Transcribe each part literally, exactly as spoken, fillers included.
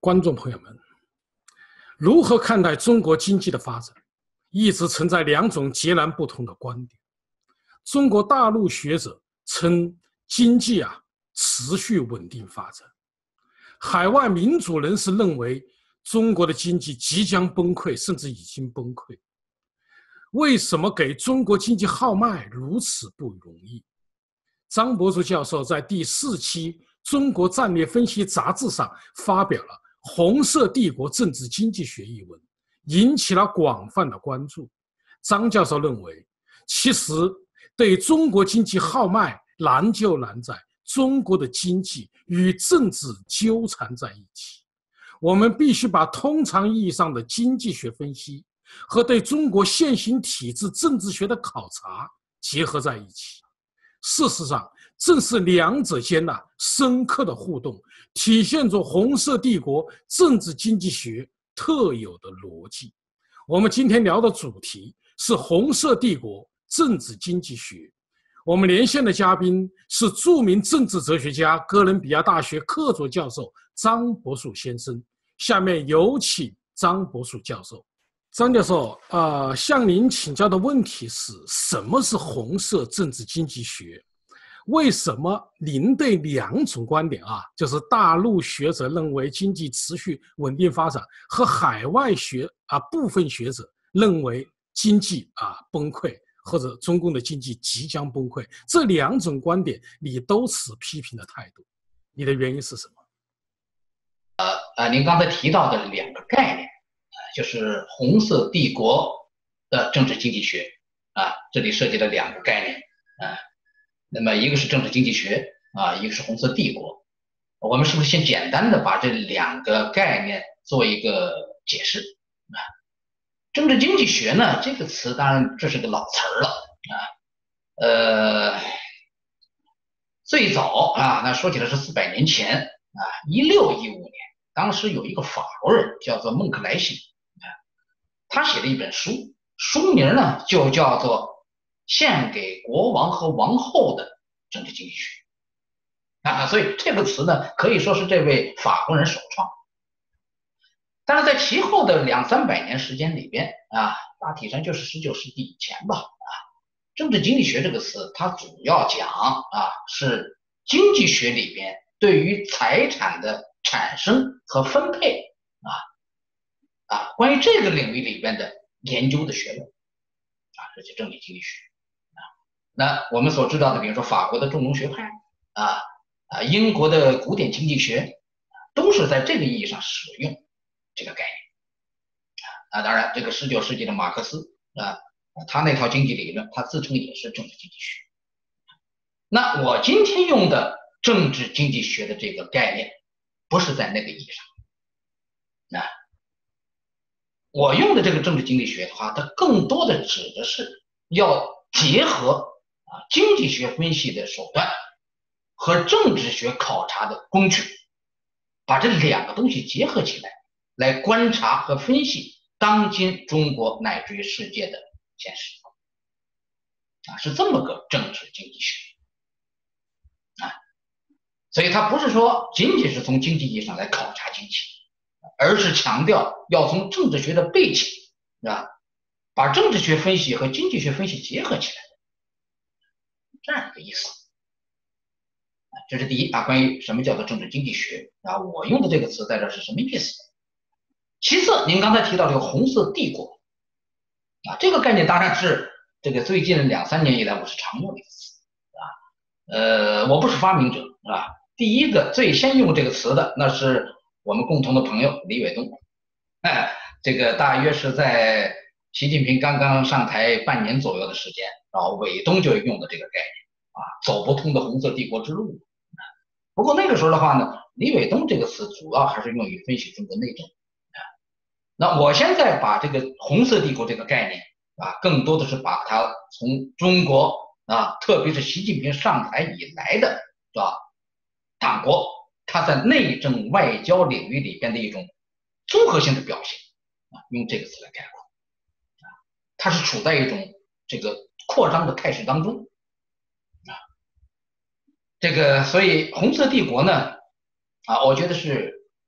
观众朋友们，如何看待中国经济的发展，一直存在两种截然不同的观点。中国大陆学者称经济啊持续稳定发展，海外民主人士认为中国的经济即将崩溃，甚至已经崩溃。为什么给中国经济号脉如此不容易？张伯树教授在第四期《中国战略分析》杂志上发表了《红色帝国政治经济学》一文，引起了广泛的关注。张教授认为，其实对中国经济号脉难就难在中国的经济与政治纠缠在一起。我们必须把通常意义上的经济学分析和对中国现行体制政治学的考察结合在一起。事实上，正是两者间的深刻的互动，体现着红色帝国政治经济学特有的逻辑。我们今天聊的主题是红色帝国政治经济学。我们连线的嘉宾是著名政治哲学家、哥伦比亚大学客座教授张伯树先生。下面有请张伯树教授。张教授，呃，向您请教的问题是：什么是红色政治经济学？为什么您对两种观点啊，就是大陆学者认为经济持续稳定发展，和海外学啊部分学者认为经济啊崩溃，或者中共的经济即将崩溃，这两种观点你都持批评的态度，你的原因是什么？ 呃呃，您刚才提到的两个概念，呃，就是红色帝国的政治经济学啊，这里涉及了两个概念啊，那么一个是政治经济学啊，一个是红色帝国。我们是不是先简单的把这两个概念做一个解释啊？政治经济学呢，这个词当然这是个老词儿了啊，呃，最早啊，那说起来是四百年前啊，一六一五年。当时有一个法国人叫做孟克莱辛，他写了一本书，书名呢就叫做《献给国王和王后的政治经济学》啊，所以这个词呢可以说是这位法国人首创。但是在其后的两三百年时间里边啊，大体上就是十九世纪以前吧啊，政治经济学这个词它主要讲啊是经济学里边对于财产的产生和分配啊啊，关于这个领域里边的研究的学问啊，这就政治经济学啊。那我们所知道的，比如说法国的重农学派啊啊，英国的古典经济学，都是在这个意义上使用这个概念啊。当然，这个十九世纪的马克思啊，他那套经济理论，他自称也是政治经济学。那我今天用的政治经济学的这个概念，不是在那个意义上，啊，我用的这个政治经济学的话，它更多的指的是要结合啊经济学分析的手段和政治学考察的工具，把这两个东西结合起来，来观察和分析当今中国乃至于世界的现实，啊，是这么个政治经济学。所以它不是说仅仅是从经济意义上来考察经济，而是强调要从政治学的背景啊，把政治学分析和经济学分析结合起来，这样一个意思。这是第一啊，关于什么叫做政治经济学啊，我用的这个词在这是什么意思？其次，您刚才提到这个红色帝国啊，这个概念当然是这个最近两三年以来我是常用的一个词啊，呃，我不是发明者啊。第一个最先用这个词的，那是我们共同的朋友李伟东，哎，这个大约是在习近平刚刚上台半年左右的时间，然后伟东就用的这个概念啊，走不通的红色帝国之路。不过那个时候的话呢，李伟东这个词主要还是用于分析中国内政啊。那我现在把这个红色帝国这个概念啊，更多的是把它从中国啊，特别是习近平上台以来的，是吧？党国它在内政外交领域里边的一种综合性的表现啊，用这个词来概括啊，它是处在一种这个扩张的态势当中啊，这个所以红色帝国呢啊，我觉得是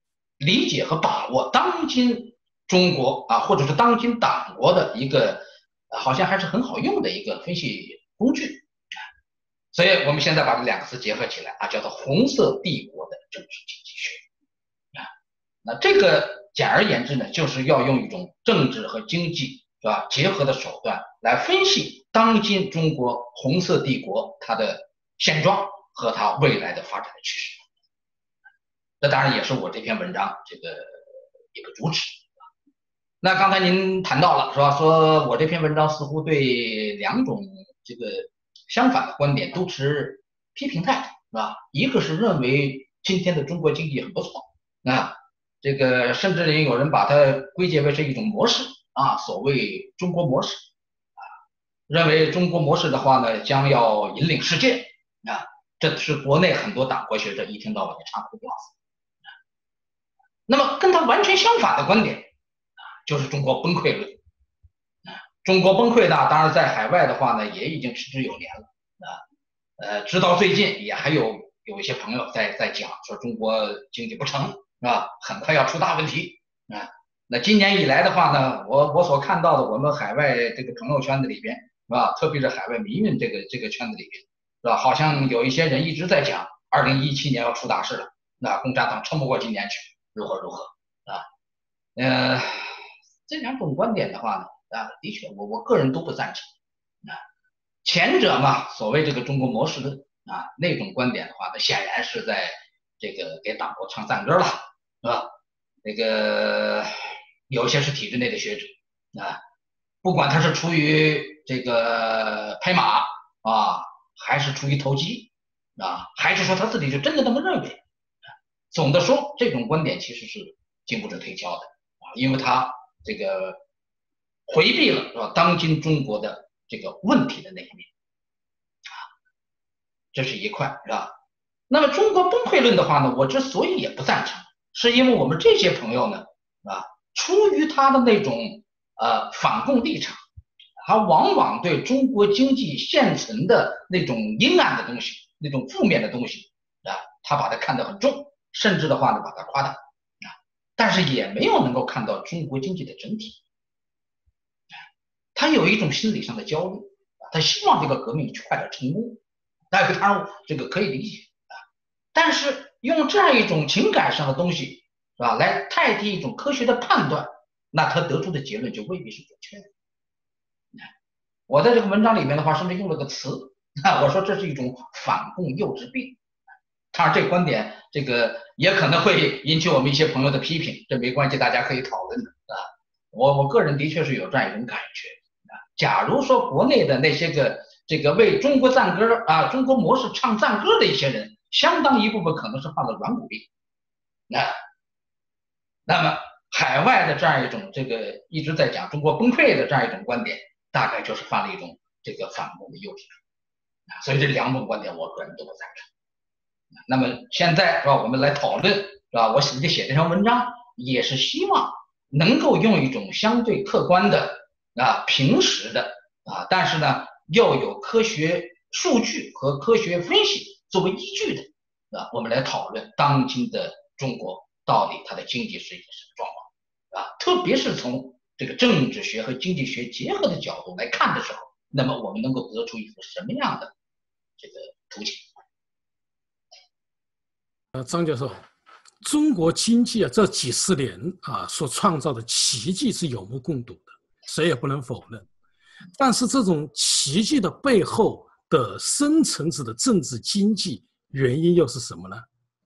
理解和把握当今中国啊，或者是当今党国的一个，呃好像还是很好用的一个分析工具。所以我们现在把这两个词结合起来啊，叫做红色帝国的政治经济学啊。那这个简而言之呢，就是要用一种政治和经济是吧结合的手段来分析当今中国红色帝国它的现状和它未来的发展的趋势。这当然也是我这篇文章这个一个主旨。那刚才您谈到了是吧，说我这篇文章似乎对两种这个相反的观点都持批评态度，是吧？一个是认为今天的中国经济很不错啊，这个甚至也有人把它归结为是一种模式啊，所谓中国模式啊，认为中国模式的话呢，将要引领世界啊，这是国内很多党国学者一听到晚就唱哭调子。那么跟他完全相反的观点啊，就是中国崩溃论。中国崩溃呢，当然在海外的话呢，也已经持之有年了啊。呃，直到最近也还有有一些朋友在在讲说中国经济不成是吧，很快要出大问题啊。那今年以来的话呢，我我所看到的我们海外这个朋友圈子里边是吧，特别是海外民运这个这个圈子里边是吧，好像有一些人一直在讲二零一七年要出大事了，那共产党撑不过今年去，如何如何啊？呃，这两种观点的话呢。啊，的确，我我个人都不赞成。啊，前者嘛，所谓这个中国模式论啊，那种观点的话，那显然是在这个给党国唱赞歌了，是吧？那个有些是体制内的学者啊，不管他是出于这个拍马啊，还是出于投机啊，还是说他自己就真的那么认为，啊，总的说，这种观点其实是经不住推敲的啊，因为他这个。回避了是吧？当今中国的这个问题的那一面，啊，这是一块是吧？那么中国崩溃论的话呢，我之所以也不赞成，是因为我们这些朋友呢，啊，出于他的那种呃反共立场，他往往对中国经济现存的那种阴暗的东西、那种负面的东西啊，他把它看得很重，甚至的话呢把它夸大啊，但是也没有能够看到中国经济的整体。他有一种心理上的焦虑，他希望这个革命快点成功，大家当然这个可以理解啊。但是用这样一种情感上的东西是吧，来代替一种科学的判断，那他得出的结论就未必是准确的。我在这个文章里面的话，甚至用了个词啊，我说这是一种反共幼稚病。当然，这个观点这个也可能会引起我们一些朋友的批评，这没关系，大家可以讨论的啊。我我个人的确是有这样一种感觉。假如说国内的那些个这个为中国赞歌啊、中国模式唱赞歌的一些人，相当一部分可能是患了软骨病，那那么海外的这样一种这个一直在讲中国崩溃的这样一种观点，大概就是犯了一种这个反共的幼稚病，所以这两种观点我个人都不赞成。那么现在是吧，我们来讨论是吧？我写的写这篇文章也是希望能够用一种相对客观的。啊，平时的啊，但是呢，要有科学数据和科学分析作为依据的啊，我们来讨论当今的中国到底它的经济是一个什么状况啊？特别是从这个政治学和经济学结合的角度来看的时候，那么我们能够得出一个什么样的这个图景？ 呃，张教授，中国经济啊这几十年啊所创造的奇迹是有目共睹的。谁也不能否认，但是这种奇迹的背后的深层次的政治经济原因又是什么呢？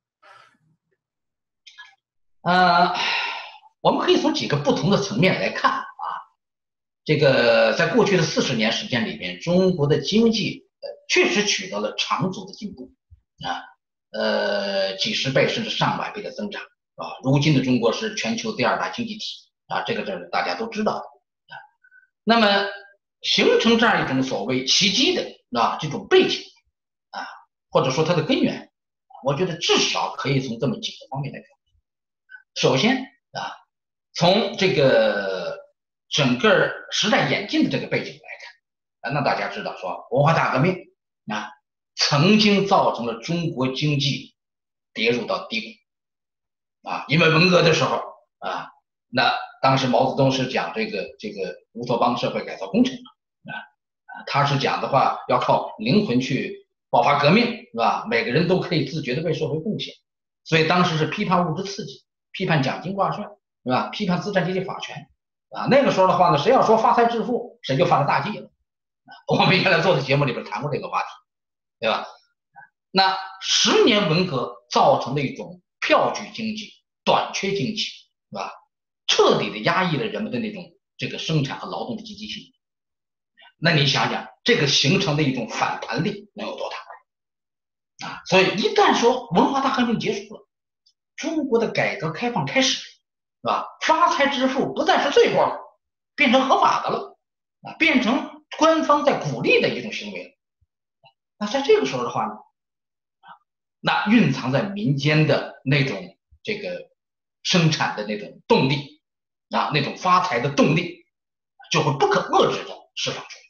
呃，我们可以从几个不同的层面来看啊。这个在过去的四十年时间里面，中国的经济呃确实取得了长足的进步啊，呃几十倍甚至上百倍的增长啊。如今的中国是全球第二大经济体啊，这个这大家都知道的。那么形成这样一种所谓奇迹的啊这种背景啊，或者说它的根源，我觉得至少可以从这么几个方面来看。首先啊，从这个整个时代演进的这个背景来看啊，那大家知道说文化大革命啊曾经造成了中国经济跌入到低谷啊，因为文革的时候啊，那当时毛泽东是讲这个这个乌托邦社会改造工程啊，啊，他是讲的话要靠灵魂去爆发革命，是吧？每个人都可以自觉的为社会贡献，所以当时是批判物质刺激，批判奖金挂帅，是吧？批判资产阶级法权啊。那个时候的话呢，谁要说发财致富，谁就犯了大忌了。我们原来做的节目里边谈过这个话题，对吧？那十年文革造成的一种票据经济、短缺经济，是吧？彻底的压抑了人们的那种这个生产和劳动的积极性。那你想想，这个形成的一种反弹力能有多大啊？所以一旦说文化大革命结束了，中国的改革开放开始，是吧？发财致富不再是罪过了，变成合法的了啊，变成官方在鼓励的一种行为了。那在这个时候的话呢，那蕴藏在民间的那种这个生产的那种动力啊，那种发财的动力，就会不可遏制的释放出来。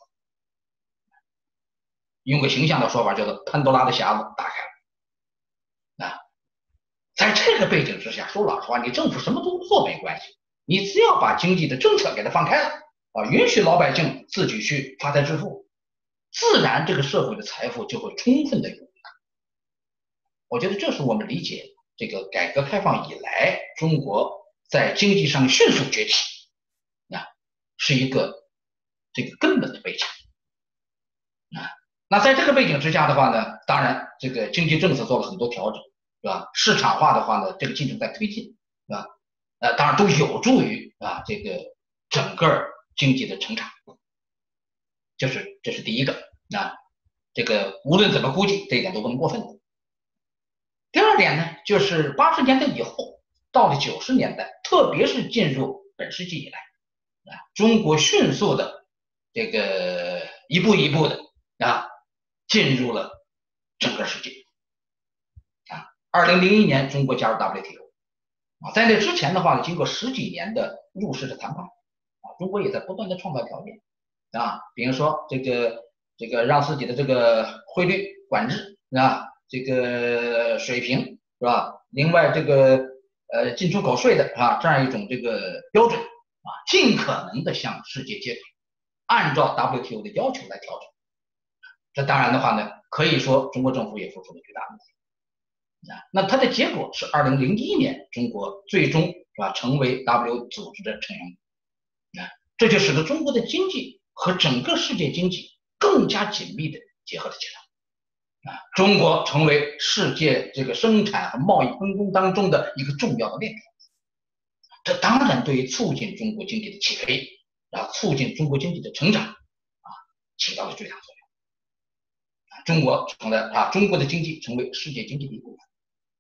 用个形象的说法，叫做潘多拉的匣子打开了啊。在这个背景之下，说老实话，你政府什么都不做没关系，你只要把经济的政策给它放开了啊，允许老百姓自己去发财致富，自然这个社会的财富就会充分的涌来。我觉得这是我们理解这个改革开放以来中国在经济上迅速崛起啊，是一个这个根本的背景啊。那在这个背景之下的话呢，当然这个经济政策做了很多调整，是吧？市场化的话呢，这个进程在推进，是吧？呃，当然都有助于啊这个整个经济的成长，就是这是第一个啊，这个无论怎么估计，这一点都不能过分的。第二点呢，就是八十年代以后，到了九十年代，特别是进入本世纪以来，啊，中国迅速的这个一步一步的啊进入了整个世界。啊，二零零一年中国加入 W T O， 啊，在那之前的话呢，经过十几年的入世的谈判，啊，中国也在不断的创造条件，啊，比如说这个这个让自己的这个汇率管制啊，这个水平是吧？另外这个呃进出口税的啊这样一种这个标准啊，尽可能的向世界接轨，按照 W T O 的要求来调整。这当然的话呢，可以说中国政府也付出了巨大努力啊。那它的结果是二零零一年中国最终是吧成为 W 组织的成员国啊，这就使得中国的经济和整个世界经济更加紧密的结合了起来啊，中国成为世界这个生产和贸易分工当中的一个重要的链条。这当然对于促进中国经济的起飞啊，促进中国经济的成长啊，起到了巨大作用。中国成了啊，中国的经济成为世界经济的一部分，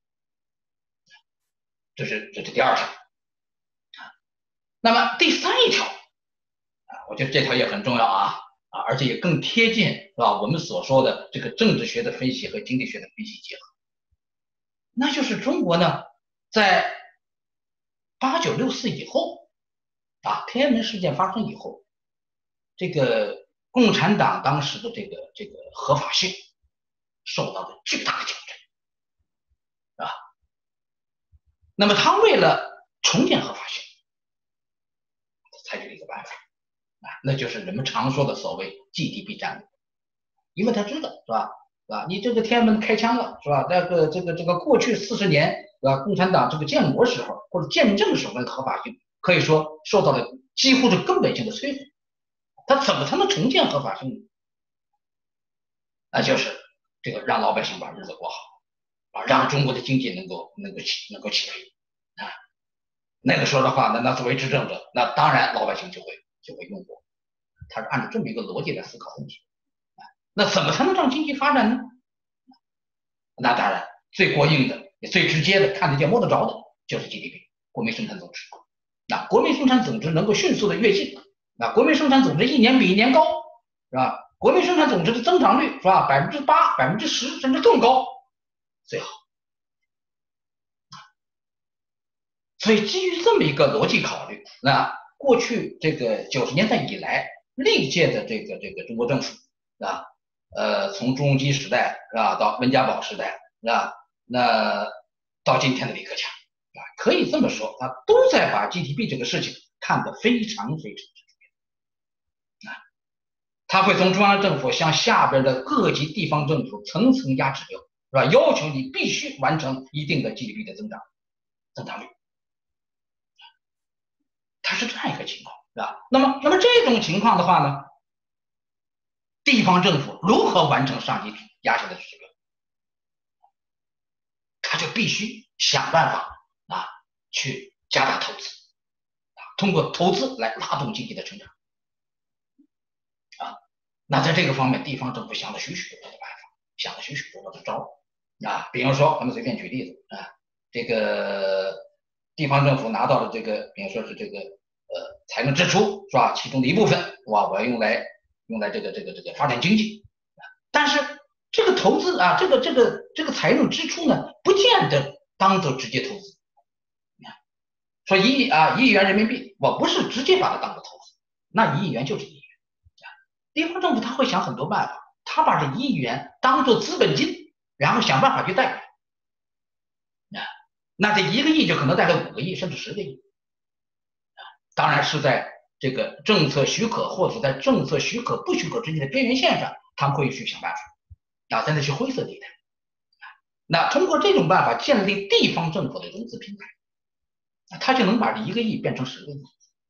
这是这是第二条。那么第三一条啊，我觉得这条也很重要啊啊，而且也更贴近是吧？我们所说的这个政治学的分析和经济学的分析结合，那就是中国呢，在八九六四以后啊，天安门事件发生以后，这个共产党当时的这个这个合法性受到了巨大的挑战，啊，那么他为了重建合法性，采取了一个办法，啊，那就是人们常说的所谓 G D P 战略，因为他知道是吧，是吧？你这个天安门开枪了是吧？那个这个这个过去四十年是吧，共产党这个建国时候或者建政时候的合法性，可以说受到了几乎是根本性的摧毁。他怎么才能重建合法性呢？那就是这个让老百姓把日子过好，啊，让中国的经济能够能够起能够起飞啊。那个时候的话，那那作为执政者，那当然老百姓就会就会拥护，他是按照这么一个逻辑来思考问题啊。那怎么才能让经济发展呢？那当然最过硬的、也最直接的、看得见摸得着的就是 G D P 国民生产总值。那国民生产总值能够迅速的跃进，那国民生产总值一年比一年高，是吧？国民生产总值的增长率是吧？百分之八、百分之十甚至更高，最好。所以基于这么一个逻辑考虑，那过去这个九十年代以来，历届的这个这个中国政府啊，呃，从朱镕基时代是吧，到温家宝时代是吧，那到今天的李克强可以这么说，他都在把 G D P 这个事情看得非常非常之重要啊。他会从中央政府向下边的各级地方政府层层压指标，是吧？要求你必须完成一定的 G D P 的增长增长率，它是这样一个情况，是吧？那么，那么这种情况的话呢，地方政府如何完成上级压下的指标？他就必须想办法啊，去加大投资，啊，通过投资来拉动经济的成长，啊，那在这个方面，地方政府想了许许多多的办法，想了许许多多的招，啊，比如说，咱们随便举例子啊，这个地方政府拿到了这个，比如说是这个呃财政支出是吧，其中的一部分，哇，我要用来用来这个这个这个发展经济，但是这个投资啊，这个这个这个财政支出呢，不见得当做直接投资。说一亿啊，一亿元人民币，我不是直接把它当做投资，那一亿元就是一亿元。地方政府他会想很多办法，他把这一亿元当做资本金，然后想办法去贷款。那这一个亿就可能贷了五个亿，甚至十个亿。当然是在这个政策许可或者在政策许可不许可之间的边缘线上，他们会去想办法。啊，在那些灰色地带，那通过这种办法建立地方政府的融资平台，他就能把这一个亿变成十个亿，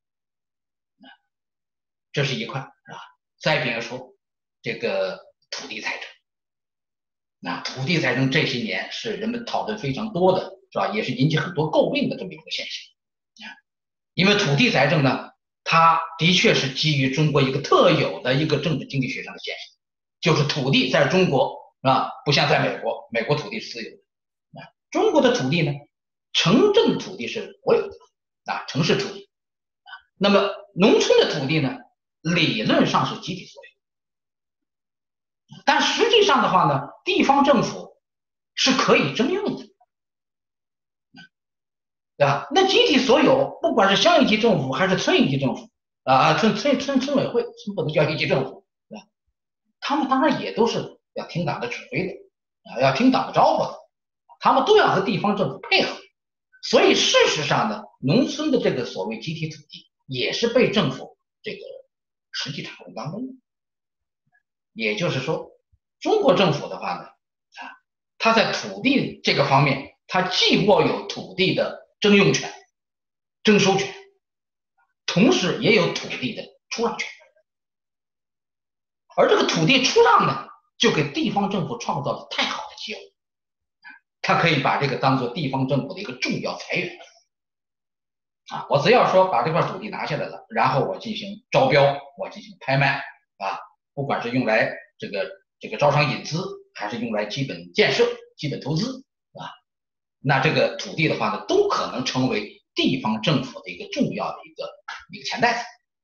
这是一块，是吧？再比如说这个土地财政，那土地财政这些年是人们讨论非常多的，是吧？也是引起很多诟病的这么一个现象，因为土地财政呢，它的确是基于中国一个特有的一个政治经济学上的现象。就是土地在中国啊，不像在美国，美国土地是私有的，啊，中国的土地呢，城镇土地是国有的，啊，城市土地，啊，那么农村的土地呢，理论上是集体所有，但实际上的话呢，地方政府是可以征用的，对吧？那集体所有，不管是乡一级政府还是村一级政府啊，村村村村委会，不能叫一级政府。他们当然也都是要听党的指挥的，啊，要听党的招呼的，他们都要和地方政府配合。所以事实上呢，农村的这个所谓集体土地也是被政府这个实际掌控当中的。也就是说，中国政府的话呢，啊，它在土地这个方面，它既握有土地的征用权、征收权，同时也有土地的出让权。而这个土地出让呢，就给地方政府创造了太好的机会，他可以把这个当做地方政府的一个重要财源啊！我只要说把这块土地拿下来了，然后我进行招标，我进行拍卖啊，不管是用来这个这个招商引资，还是用来基本建设、基本投资啊，那这个土地的话呢，都可能成为地方政府的一个重要的一个一个钱袋子。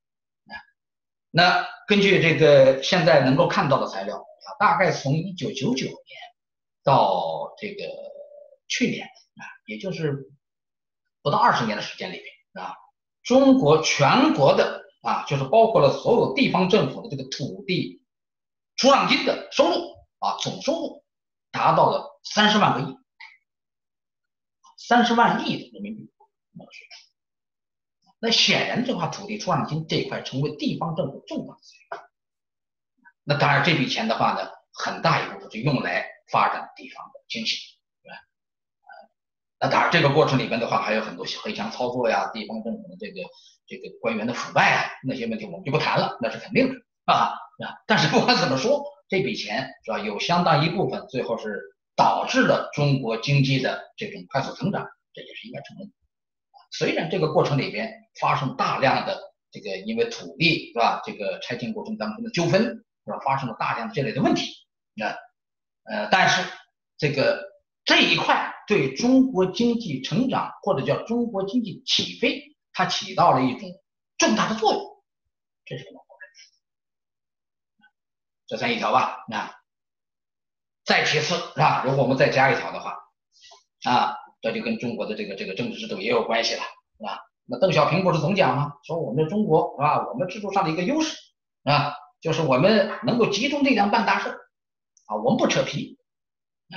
那根据这个现在能够看到的材料啊，大概从一九九九年到这个去年啊，也就是不到二十年的时间里面啊，中国全国的啊，就是包括了所有地方政府的这个土地出让金的收入啊，总收入达到了三十万个亿，三十万亿的人民币那个水平。那显然这块土地出让金这一块成为地方政府重要的资源。那当然这笔钱的话呢，很大一部分是用来发展地方的经济，对吧？那当然这个过程里面的话，还有很多黑箱操作呀，地方政府的这个这个官员的腐败啊，那些问题我们就不谈了，那是肯定的啊。但是不管怎么说，这笔钱是吧，有相当一部分最后是导致了中国经济的这种快速成长，这也是应该承认的。虽然这个过程里边发生大量的这个因为土地是吧，这个拆迁过程当中的纠纷是吧，发生了大量的这类的问题啊，呃，但是这个这一块对中国经济成长或者叫中国经济起飞，它起到了一种重大的作用，这是个往后看。这算一条吧？那再其次是吧？如果我们再加一条的话啊。这就跟中国的这个这个政治制度也有关系了，是吧？那邓小平不是总讲吗？说我们中国是吧，我们制度上的一个优势啊，就是我们能够集中力量办大事啊，我们不扯皮啊，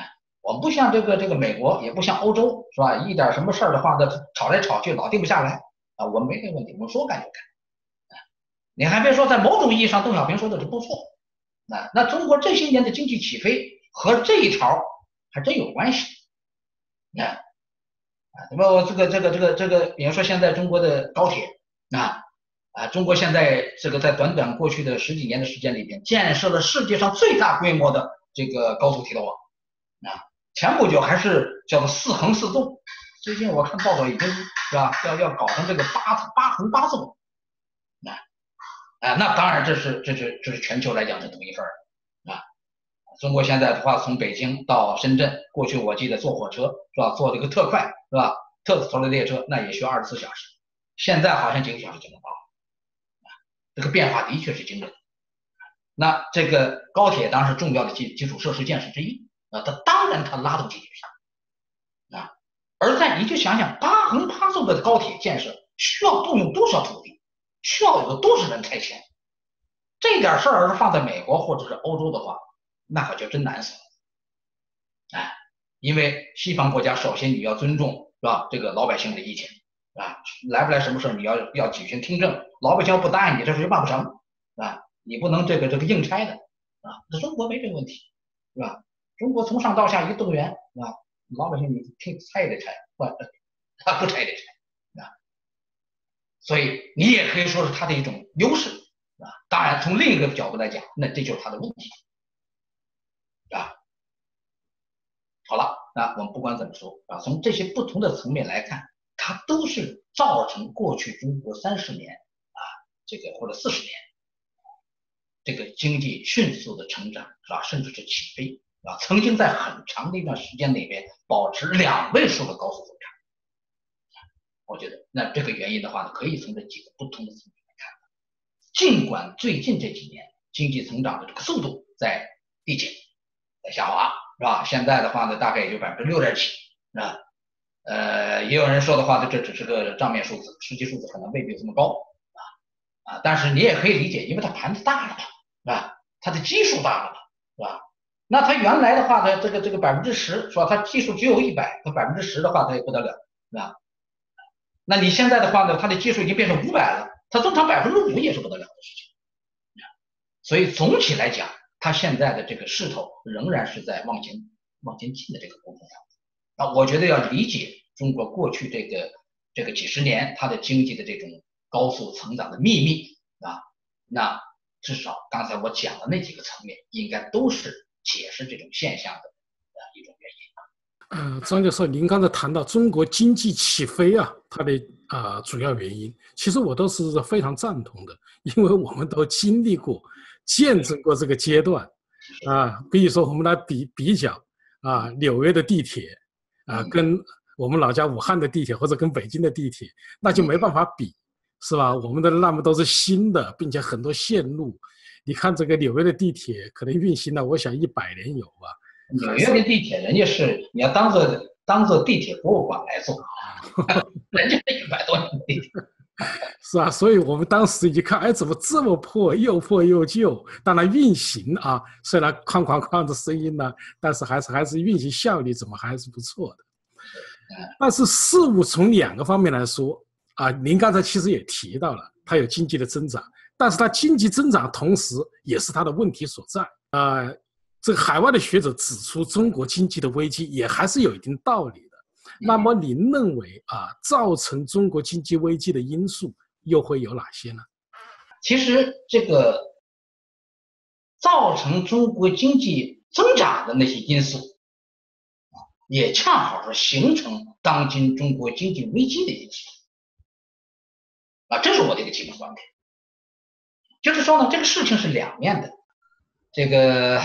我们不像这个这个美国，也不像欧洲，是吧？一点什么事儿的话呢，吵来吵去老定不下来啊。我们没这个问题，我们说干就干。你还别说，在某种意义上，邓小平说的是不错。那那中国这些年的经济起飞和这一潮还真有关系。那啊，那么这个这个这个这个，比如说现在中国的高铁啊啊，中国现在这个在短短过去的十几年的时间里边，建设了世界上最大规模的这个高速铁道网啊。前不久还是叫做四横四纵，最近我看报道已经是吧，要要搞成这个八八横八纵，啊啊，那当然这是这是这是全球来讲是独一份啊。中国现在的话，从北京到深圳，过去我记得坐火车是吧，坐这个特快是吧，特斯拉的列车那也需要二十四小时，现在好像几个小时就能到，啊，这个变化的确是惊人。那这个高铁当然是重要的基基础设施建设之一。啊，它当然它拉动经济上啊，而在你就想想八横八纵的高铁建设需要动用多少土地，需要有多少人拆迁，这点事儿要是放在美国或者是欧洲的话，那可就真难死了，哎，因为西方国家首先你要尊重是吧这个老百姓的意见啊，来不来什么事儿你要要举行听证，老百姓不答应你这事就办不成啊，你不能这个这个硬拆的啊，那中国没这个问题是吧？中国从上到下一动员啊，老百姓你听拆也得拆，不他不拆也得拆啊，所以你也可以说是他的一种优势啊。当然从另一个角度来讲，那这就是他的问题啊。好了，那我们不管怎么说啊，从这些不同的层面来看，它都是造成过去中国三十年啊，这个或者四十年这个经济迅速的成长是吧，甚至是起飞。啊，曾经在很长的一段时间里边保持两位数的高速增长，我觉得那这个原因的话呢，可以从这几个不同的层面来看。尽管最近这几年经济增长的这个速度在递减，在下滑，是吧？现在的话呢，大概也就百分之六点几，是吧？呃，也有人说的话呢，这只是个账面数字，实际数字可能未必有这么高啊啊！但是你也可以理解，因为它盘子大了嘛，是吧？它的基数大了嘛，是吧？那它原来的话呢，这个这个百分之十是吧？它基数只有一百，它百分之十的话，它也不得了，是吧？那你现在的话呢，它的基数已经变成五百了，它增长百分之五也是不得了的事情。所以总体来讲，它现在的这个势头仍然是在往前往前进的这个过程上。啊，我觉得要理解中国过去这个这个几十年它的经济的这种高速成长的秘密啊，那至少刚才我讲的那几个层面，应该都是解释这种现象的呃一种原因。呃，张教授，您刚才谈到中国经济起飞啊，它的啊、呃、主要原因，其实我都是非常赞同的，因为我们都经历过、见证过这个阶段啊。比如说，我们来比比较啊，纽约的地铁啊，跟我们老家武汉的地铁或者跟北京的地铁，那就没办法比，是吧？我们的那么都是新的，并且很多线路。你看这个纽约的地铁可能运行了，我想一百年有吧。 纽约的地铁，人家是你要当做当做地铁博物馆来做，人家一百多年的地铁。 是啊，所以我们当时一看，哎，怎么这么破，又破又旧？当然运行啊，虽然哐哐哐的声音呢，但是还是还是运行效率怎么还是不错的。但是事物从两个方面来说啊，您刚才其实也提到了，它有经济的增长。但是它经济增长同时也是它的问题所在啊、呃。这个海外的学者指出，中国经济的危机也还是有一定道理的。那么您认为啊，造成中国经济危机的因素又会有哪些呢？ 其实这个造成中国经济增长的那些因素啊，也恰好是形成当今中国经济危机的因素啊，这是我的一个基本观点。就是说呢，这个事情是两面的。这个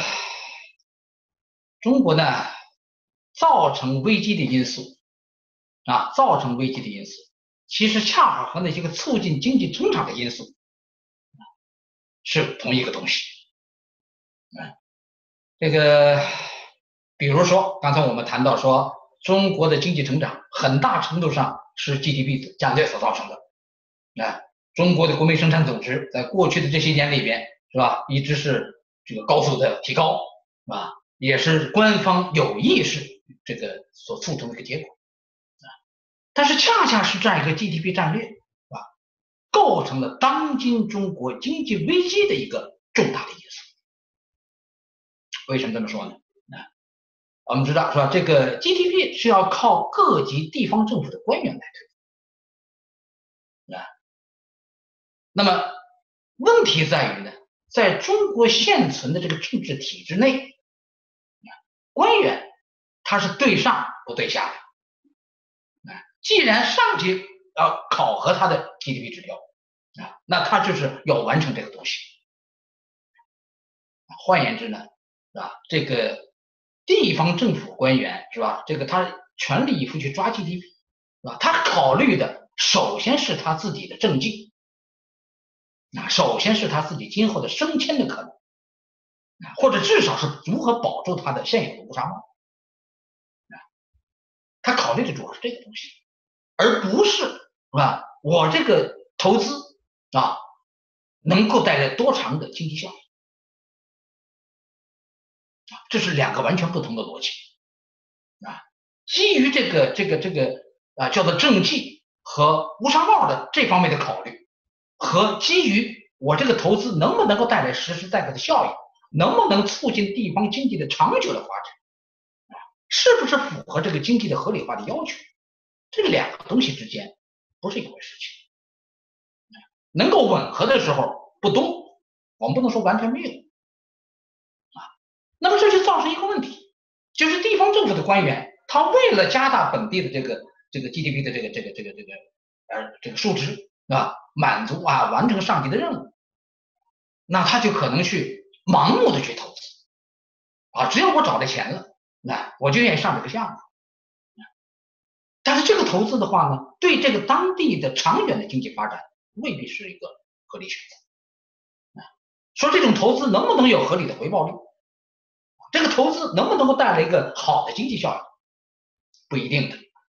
中国呢，造成危机的因素啊，造成危机的因素，其实恰好和那些个促进经济增长的因素是同一个东西。啊，这个比如说刚才我们谈到说，中国的经济成长很大程度上是 G D P 降低所造成的。啊，中国的国民生产总值在过去的这些年里边，是吧，一直是这个高速的提高，啊，也是官方有意识这个所促成的一个结果啊。但是恰恰是这样一个 G D P 战略啊，构成了当今中国经济危机的一个重大的因素。为什么这么说呢？啊，我们知道是吧？这个 G D P 是要靠各级地方政府的官员来推啊。那么问题在于呢，在中国现存的这个政治体制内，官员他是对上不对下的。啊，既然上级要考核他的 G D P 指标啊，那他就是要完成这个东西。换言之呢，是吧？这个地方政府官员是吧？这个他全力以赴去抓 G D P， 是吧？他考虑的首先是他自己的政绩，啊，首先是他自己今后的升迁的可能，啊，或者至少是如何保住他的现有的乌纱帽，啊，他考虑的主要是这个东西，而不是是吧？我这个投资啊能够带来多长的经济效益。这是两个完全不同的逻辑啊！基于这个这个这个啊叫做政绩和乌纱帽的这方面的考虑，和基于我这个投资能不能够带来实实在在的效益，能不能促进地方经济的长久的发展，啊，是不是符合这个经济的合理化的要求，这两个东西之间不是一回事情。能够吻合的时候不多，我们不能说完全没有。那么这就造成一个问题，就是地方政府的官员，他为了加大本地的这个这个 G D P 的这个这个这个这个呃这个数值啊，满足啊完成上级的任务，那他就可能去盲目的去投资啊，只要我找到钱了，那我就愿意上这个项目。但是这个投资的话呢，对这个当地的长远的经济发展未必是一个合理选择。说这种投资能不能有合理的回报率？这个投资能不能够带来一个好的经济效益，不一定的，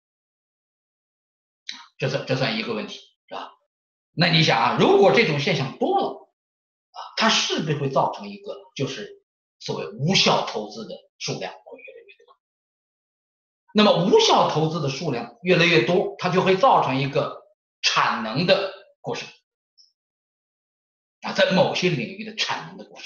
这算这算一个问题，是吧？那你想啊，如果这种现象多了啊，它势必会造成一个就是所谓无效投资的数量会越来越多。那么无效投资的数量越来越多，它就会造成一个产能的过剩啊，在某些领域的产能的过剩。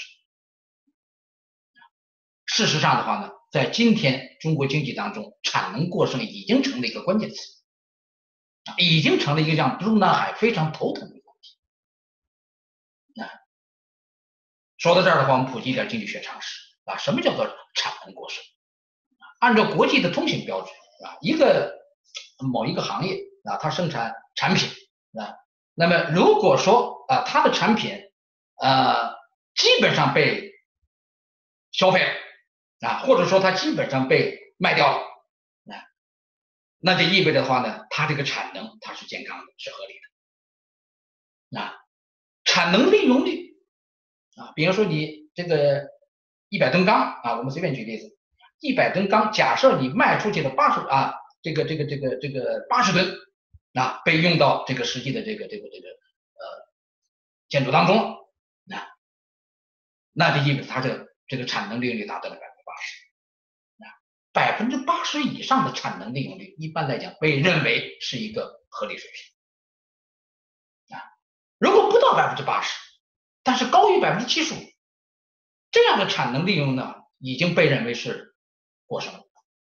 事实上的话呢，在今天中国经济当中，产能过剩已经成了一个关键词，已经成了一个让中南海非常头疼的一个问题。啊，说到这儿的话，我们普及一点经济学常识啊，什么叫做产能过剩？按照国际的通行标准啊，一个某一个行业啊，它生产产品啊，那么如果说啊，它的产品呃基本上被消费了。啊，或者说它基本上被卖掉了，啊，那就意味着的话呢，它这个产能它是健康的，是合理的。啊，产能利用率啊，比如说你这个一百吨钢啊，我们随便举例子，一百吨钢，假设你卖出去的八十啊，这个这个这个这个八十吨啊，被用到这个实际的这个这个这个呃建筑当中了，啊，那就意味着它这这个产能利用率达到了百分之八十。百分之八十以上的产能利用率，一般来讲被认为是一个合理水平啊。如果不到百分之八十，但是高于百分之七十五，这样的产能利用呢，已经被认为是过剩了。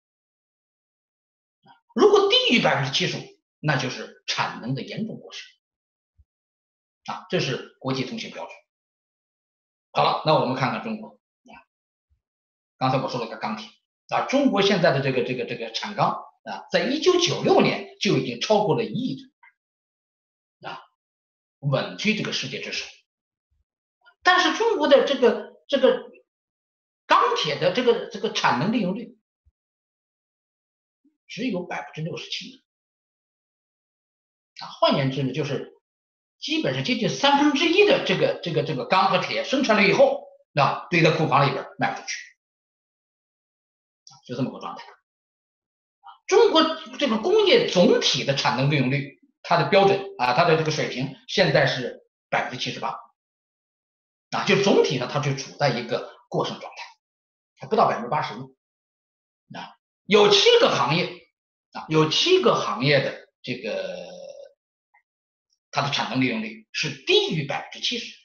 如果低于百分之七十五，那就是产能的严重过剩啊，这是国际通行标准。好了，那我们看看中国啊，刚才我说了个钢铁。啊，中国现在的这个这个这个产钢啊，在一九九六年就已经超过了一亿吨，啊，稳居这个世界之首。但是中国的这个这个钢铁的这个这个产能利用率只有百分之六十七，啊，换言之呢，就是基本上接近三分之一的这个这个这个钢和铁生产了以后，啊，堆在库房里边卖不出去。就这么个状态。中国这个工业总体的产能利用率，它的标准啊，它的这个水平现在是百分之七十八，啊，就总体上它就处在一个过剩状态，还不到百分之八十呢。啊， 有七个行业啊，有七个行业的这个它的产能利用率是低于百分之七十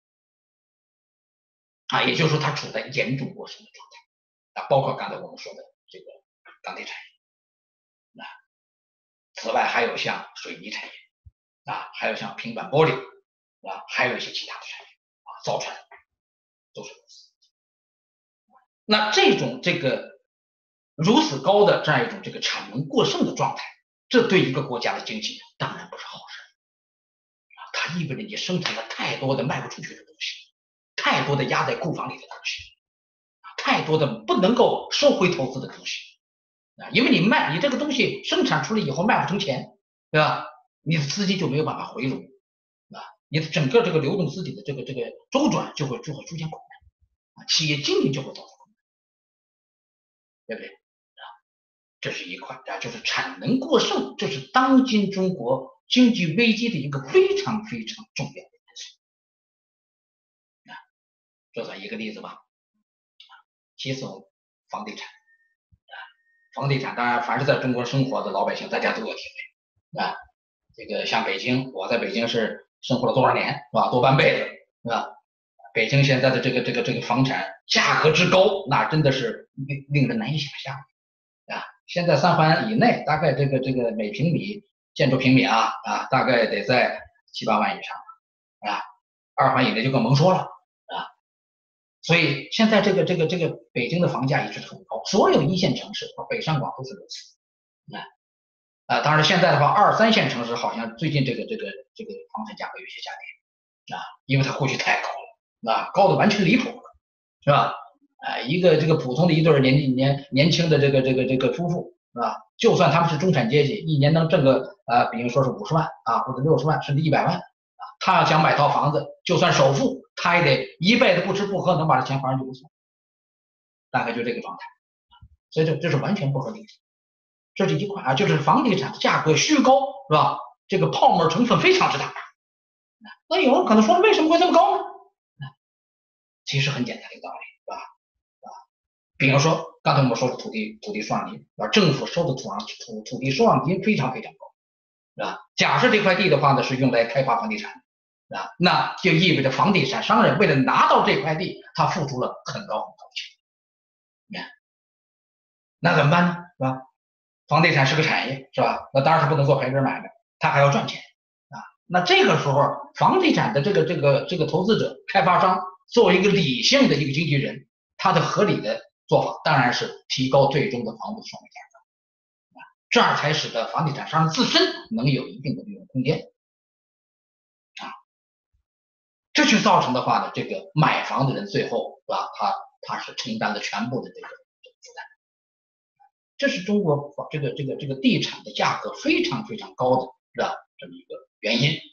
啊，也就是说它处在严重过剩的状态啊，包括刚才我们说的这个钢铁产业啊，此外还有像水泥产业啊，还有像平板玻璃啊，还有一些其他的产业啊，造船都是如此。那这种这个如此高的这样一种这个产能过剩的状态，这对一个国家的经济当然不是好事啊，它意味着你生产了太多的卖不出去的东西，太多的压在库房里的东西，太多的不能够收回投资的东西啊，因为你卖你这个东西生产出来以后卖不成钱，对吧？你的资金就没有办法回笼啊，你的整个这个流动资金的这个这个周转就会就会出现困难啊，企业经营就会造成困难，对不对？这是一块啊，就是产能过剩，这是当今中国经济危机的一个非常非常重要的因素啊，这算一个例子吧。其次，房地产啊，房地产当然凡是在中国生活的老百姓，大家都有体会啊。这个像北京，我在北京是生活了多少年，是吧？多半辈子，是吧？北京现在的这个这个这个房产价格之高，那真的是令令人难以想象啊。现在三环以内，大概这个这个每平米建筑平米啊啊，大概得在七八万以上啊，二环以内就更甭说了啊。所以现在这个这个这个北京的房价一直很高，所有一线城市和北上广都是如此啊啊。当然现在的话，二三线城市好像最近这个这个这个房产价格有些下跌啊，因为它过去太高了啊，高的完全离谱了，是吧？啊，一个这个普通的一对年年年轻的这个这个这个夫妇是吧？就算他们是中产阶级，一年能挣个啊，比如说是五十万啊，或者六十万，甚至一百万啊，他要想买套房子，就算首付，他也得一辈子不吃不喝能把这钱还上就不错，大概就这个状态。所以这这是完全不合理的，这是一块啊，就是房地产价格虚高是吧？这个泡沫成分非常之大。那有人可能说为什么会这么高呢？其实很简单的一个道理，是吧？啊，比如说刚才我们说的土地土地收让金，啊，政府收的土土土地收让金非常非常高，是吧？假设这块地的话呢是用来开发房地产，啊，那就意味着房地产商人为了拿到这块地，他付出了很高很高的钱，你看，那怎么办呢？是吧？房地产是个产业，是吧？那当然是不能做赔本买卖，他还要赚钱啊。那这个时候，房地产的这个这个这个投资者、开发商作为一个理性的一个经纪人，他的合理的做法当然是提高最终的房屋的售卖价格，啊，这样才使得房地产商自身能有一定的利润空间啊。这就造成的话呢，这个买房的人最后是吧，他他是承担了全部的这个负担。这是中国这个这个这个地产的价格非常非常高的，是吧？这么一个原因。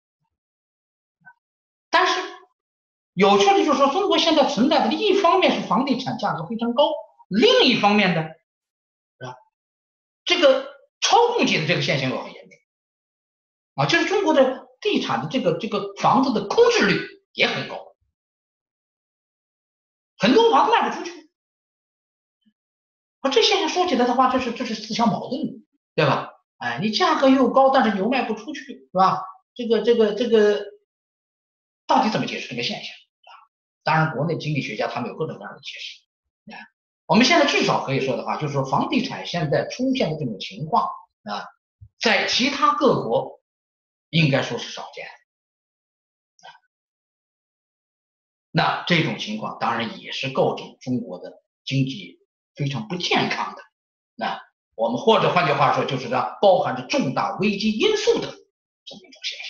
但是有趣的就是说，中国现在存在的一方面是房地产价格非常高，另一方面呢，是吧？这个超供给的这个现象又很严重啊，就是中国的地产的这个这个房子的空置率也很高，很多房子卖不出去。啊，这现象说起来的话，这是这是自相矛盾的，对吧？哎，你价格又高，但是又卖不出去，是吧？这个这个这个到底怎么解释这个现象啊？当然，国内经济学家他们有各种各样的解释。啊，我们现在至少可以说的话，就是说房地产现在出现的这种情况啊，在其他各国应该说是少见。啊，那这种情况当然也是构成中国的经济非常不健康的。那我们或者换句话说，就是它包含着重大危机因素的这么一种现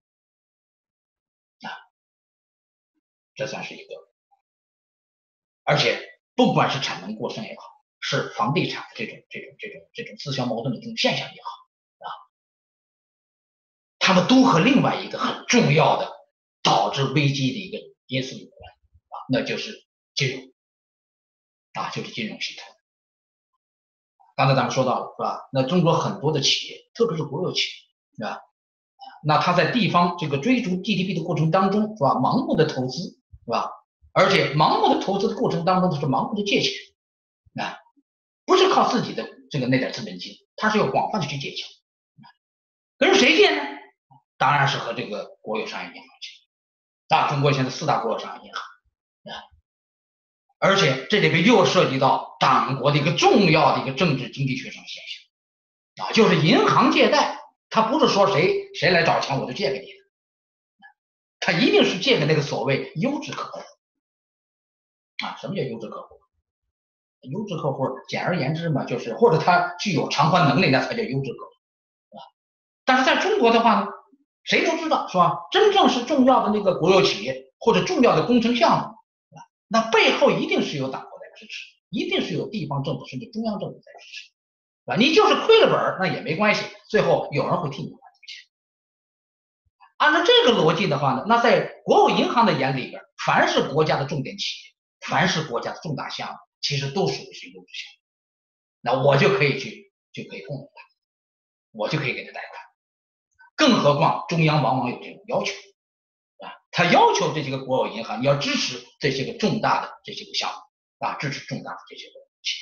象啊，这算是一个。而且不管是产能过剩也好，是房地产的这种这种这种这种自相矛盾的这种现象也好啊，他们都和另外一个很重要的导致危机的一个因素有关啊，那就是金融啊，就是金融系统。刚才咱们说到了是吧？那中国很多的企业，特别是国有企业，是吧？那它在地方这个追逐 G D P 的过程当中，是吧？盲目的投资，是吧？而且盲目的投资的过程当中，它是盲目的借钱，啊， 不是靠自己的这个那点资本金，它是要广泛的去借钱。跟谁借呢？当然是和这个国有商业银行借。啊，中国现在四大国有商业银行啊，而且这里边又涉及到党国的一个重要的一个政治经济学上的现象啊，就是银行借贷，它不是说谁谁来找钱我就借给你的，它一定是借给那个所谓优质客户啊。什么叫优质客户？优质客户简而言之嘛，就是或者他具有偿还能力，那才叫优质客户啊。但是在中国的话呢，谁都知道是吧？真正是重要的那个国有企业或者重要的工程项目，那背后一定是有党国在支持，一定是有地方政府甚至中央政府在支持，啊，你就是亏了本那也没关系，最后有人会替你还这个钱。按照这个逻辑的话呢，那在国有银行的眼里边，凡是国家的重点企业，凡是国家的重大项目，其实都属于是优质项目，那我就可以去就可以供应它，我就可以给他贷款。更何况中央往往有这种要求啊，他要求这些个国有银行你要支持这些个重大的这些个项目啊，支持重大的这些个企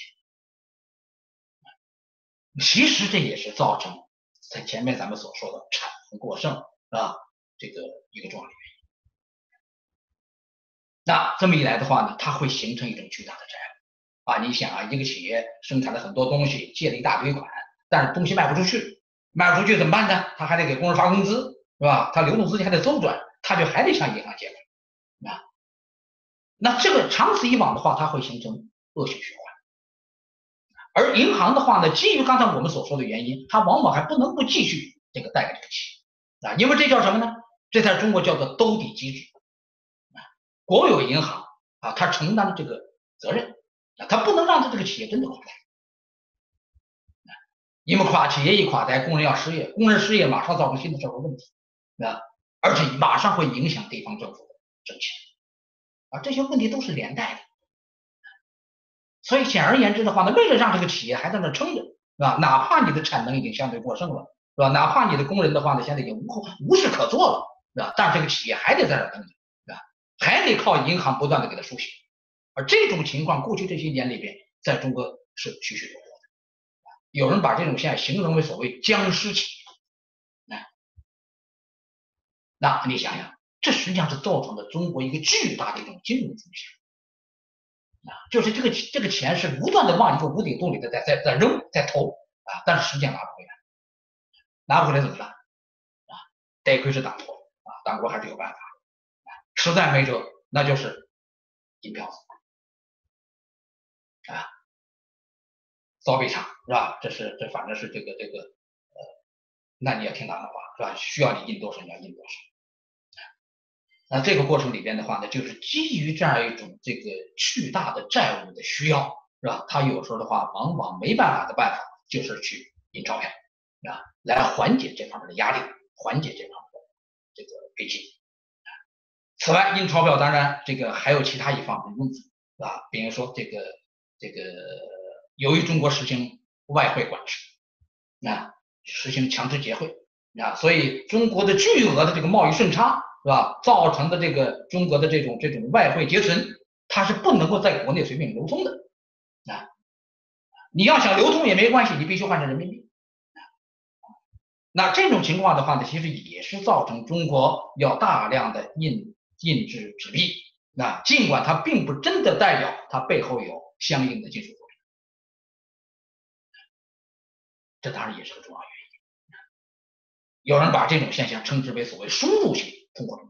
业。其实这也是造成在前面咱们所说的产能过剩啊这个一个重要的原因。那这么一来的话呢，它会形成一种巨大的债务啊。你想啊，一个企业生产了很多东西，借了一大堆款，但是东西卖不出去，卖不出去怎么办呢？他还得给工人发工资，是吧？他流动资金还得周转，他就还得向银行借款啊。那这个长此以往的话，它会形成恶性循环。而银行的话呢，基于刚才我们所说的原因，它往往还不能够继续这个贷给这个企业啊，因为这叫什么呢？这在中国叫做兜底机制啊。国有银行啊，它承担这个责任啊，它不能让这个企业真的垮台。因为垮企业一垮台，工人要失业，工人失业马上造成新的社会问题啊，而且马上会影响地方政府的挣钱啊，这些问题都是连带的。所以简而言之的话呢，为了让这个企业还在那撑着，是吧？哪怕你的产能已经相对过剩了，是吧？哪怕你的工人的话呢，现在已经无无事可做了，是吧？但是这个企业还得在这等着，是吧？还得靠银行不断的给他输血，而这种情况过去这些年里边，在中国是许许多多。有人把这种现象形容为所谓僵尸企业，那你想想，这实际上是造成了中国一个巨大的一种金融风险啊，就是这个这个钱是不断的往一个无底洞里的在在在扔在投啊，但是实际上拿不回来，拿不回来怎么办啊？得亏是党国啊，党国还是有办法啊，实在没辙，那就是银票子啊。造币厂是吧？这是这反正是这个这个呃，那你要听党的话是吧？需要你印多少你要印多少。那这个过程里边的话呢，就是基于这样一种这个巨大的债务的需要是吧？他有时候的话往往没办法的办法就是去印钞票啊，来缓解这方面的压力，缓解这方面的这个危机。此外，印钞票当然这个还有其他一方面的用途啊，比如说这个这个。由于中国实行外汇管制，啊，实行强制结汇，啊，所以中国的巨额的这个贸易顺差，是吧？造成的这个中国的这种这种外汇结存，它是不能够在国内随便流通的，啊，你要想流通也没关系，你必须换成人民币。那这种情况的话呢，其实也是造成中国要大量的印印制纸币，那尽管它并不真的代表它背后有相应的技术。这当然也是个重要原因。有人把这种现象称之为所谓输入性通货膨胀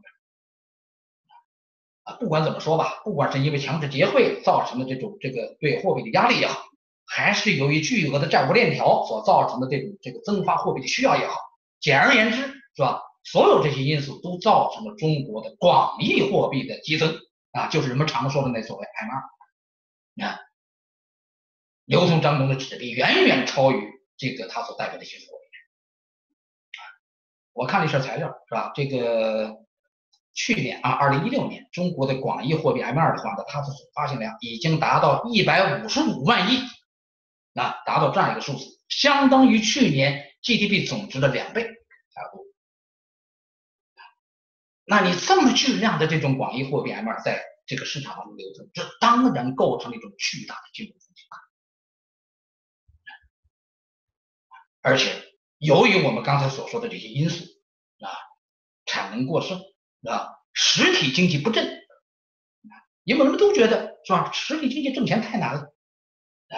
啊，不管怎么说吧，不管是因为强制结汇造成的这种这个对货币的压力也好，还是由于巨额的债务链条所造成的这种这个增发货币的需要也好，简而言之，是吧？所有这些因素都造成了中国的广义货币的激增啊，就是人们常说的那所谓 M 二啊，流通当中的纸币远远超于这个它所代表的新货币。我看了一下材料，是吧？这个去年啊，二零一六年，中国的广义货币 M 二的话呢，它的发行量已经达到一百五十五万亿，啊，达到这样一个数字，相当于去年 G D P 总值的两倍差不多。那你这么巨量的这种广义货币 M 二在这个市场当中流通，这当然构成了一种巨大的金融风险。 而且由于我们刚才所说的这些因素啊，产能过剩啊，实体经济不振，因为我们都觉得是吧，实体经济挣钱太难了啊，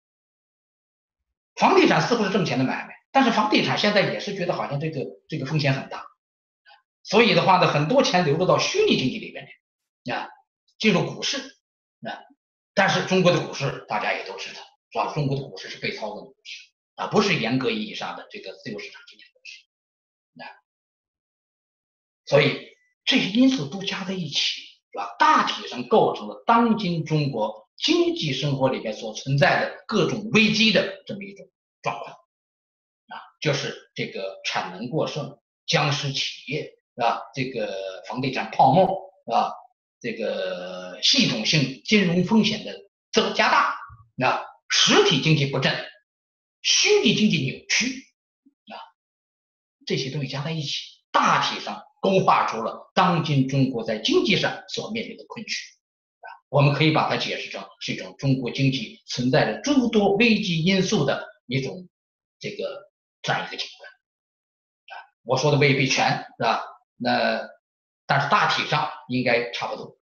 房地产似乎是挣钱的买卖，但是房地产现在也是觉得好像这个这个风险很大，所以的话呢，很多钱流入到虚拟经济里边去啊，进入股市啊，但是中国的股市大家也都知道是吧？中国的股市是被操纵的股市啊，不是严格意义上的这个自由市场经济的股市啊，所以这些因素都加在一起，是吧？大体上构成了当今中国经济生活里面所存在的各种危机的这么一种状况啊，就是这个产能过剩、僵尸企业啊，这个房地产泡沫啊，这个系统性金融风险的增加大啊，实体经济不振，虚拟经济扭曲啊，这些东西加在一起，大体上勾画出了当今中国在经济上所面临的困局啊，我们可以把它解释成是一种中国经济存在着诸多危机因素的一种这个这样一个情况啊，我说的未必全是吧？那但是大体上应该差不多